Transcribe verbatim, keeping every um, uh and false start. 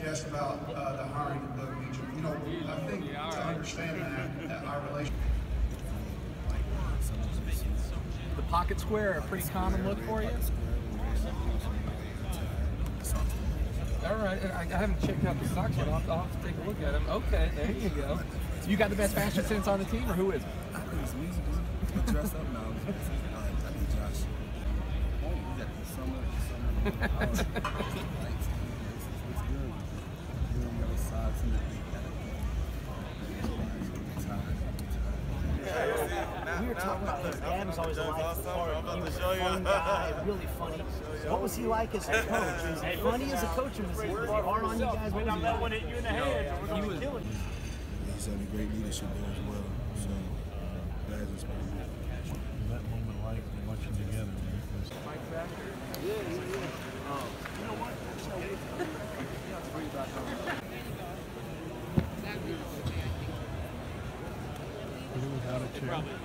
she asked about uh, the hiring of Doug Meacham. You know, I think to understand that, that our relationship. The pocket square, a pretty common look for you? All right, I, I haven't checked out the socks yet. I'll have, to, I'll have to take a look at them. Okay, there you go. You got the best fashion sense on the team, or who is it? I think it's me. I dress up now. I think Josh. Oh, you got the summer, summer. It's good. Doing your socks and We were talking about his dad was always a life part. He was a fun guy, really funny. What was he like as a coach? Was he funny as a coach, or was he hard on you guys? What was he like? Hit you in the head, we're going to kill him. He's had a great leadership there as well. So that is inspiring. That moment like watching together. Yeah, yeah, yeah. Um, you know what? Without a chair.